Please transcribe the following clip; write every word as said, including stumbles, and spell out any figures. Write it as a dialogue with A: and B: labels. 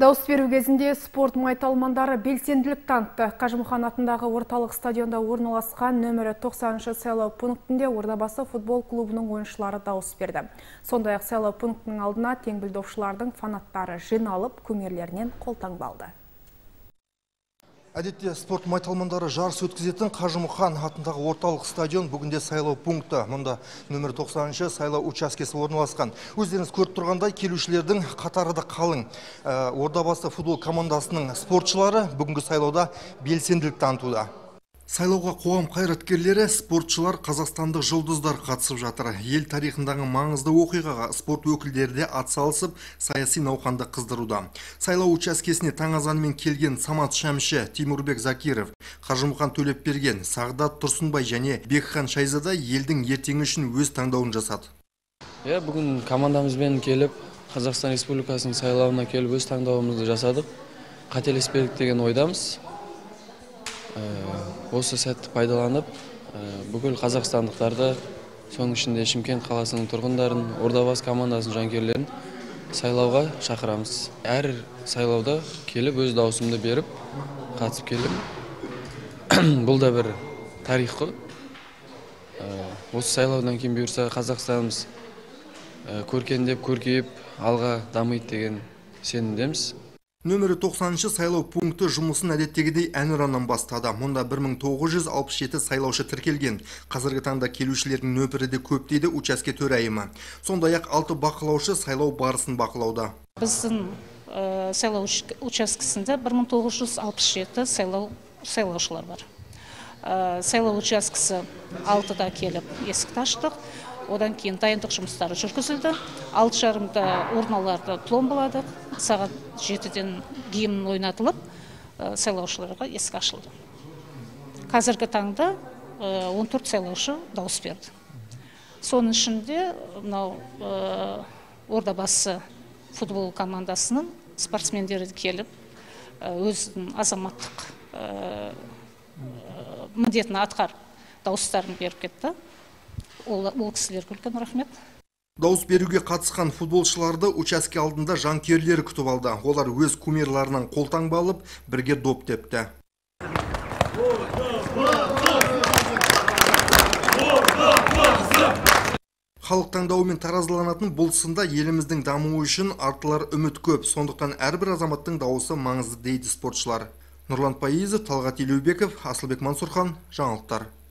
A: Дауыс беру кезінде спорт майталмандары белсенділік танытты. Қажымұқан атындағы орталық стадионда орналасқан нөмірі тоқсаныншы сайлау пунктінде Ордабасы футбол клубының ойыншылары дауыс берді. Сондай-ақ сайлау пунктінің алдына теңбілдовшылардың фанаттары жиналып, кумирлерінен қолтаңба алды.
B: Әдетте спорт майталмандары жарыс өткізетін Қажымұқан атындағы орталық стадион бүгінде сайлау пункті. Мұнда нөмір тоқсаныншы сайлау учаскесі орналасқан. Өздеріңіз көріп тұрғандай, келушілердің қатары да қалың. Ордабасы футбол командасының спортшылары бүгінгі сайлауда белсенділік танытуда. Сайлауға қоғам қайраткерлері, спортшылар, қазақстандық жұлдыздар қатысып жатыр. Ел тарихындағы маңызды оқиғаға спорт өкілдері де атсалысып, саяси науқанды қыздыруда. Сайлау учаскесіне таң азанымен келген Самат Шәмші, Тимурбек Закиров, Қажымұқан Төлепберген, Сағдат Тұрсынбай және Бекхан Шайзада елдің ертеңі үшін өз таңдауын жасады.
C: Иә, бүгін командамызбен келіп, Қазақстан Республикасының сайлауына келіп өз таңдауымызды жасадық. Қателеспедік деген ойдамыз. Осы сәтті пайдаланып, бүкіл қазақстандықтарды, соның ішінде Шымкент қаласының тұрғындарын, Ордабасы командасының жанкүйерлерін сайлауға шақырамыз. Әр сайлауда келіп, өз даусымды беріп, қатысып келіп, бұл да бір тарих қой. Осы сайлаудан кейін бұйырса Қазақстанымыз көркендеп, көркейіп, алға дамиды деген сенімдеміз.
B: Нөмірі тоқсаныншы сайлау пункті жұмысын әдеттегідей әнұраннан бастады. Мұнда бір мың тоғыз жүз алпыс жеті сайлаушы тіркелген. Қазіргі таңда келушілердің нөпірі де көп дейді учаске төрайымы. Сондай-ақ алты бақылаушы сайлау барысын бақылауда.
D: Біздің сайлау учаскесінде бір мың тоғыз жүз алпыс жеті сайлаушылар бар. Сайлау учаскесі алтыда келіп есікті аштық. Одан кейін дайындық жұмыстары жүргізілді. Алты жарымда урналарды пломбаладық. Сағат жетіден гимн ойнатылып, сайлаушыларға есік ашылды. Қазіргі таңда он төрт сайлаушы дауыс берді. Соның ішінде Ордабасы футбол командасының спортсмендері келіп, өзінің азаматтық міндетін атқарып, дауыстарын беріп кетті. Ол кісілерге үлкен рахмет.
B: Дауыс беруге қатысқан футболшыларды учаске алдында жанкүйерлері күтіп алды. Олар өз кумирларынан қолтаңба алып, бірге доп тепті. Халық таңдауымен таразыланатын бұл сында еліміздің дамуы үшін артылар үміт көп. Сондықтан әрбір азаматтың дауысы маңызды дейді спортшылар. Нұрлан Пайызов, Талғат Елеубеков, Асылбек Мансұрхан, жаңалықтар.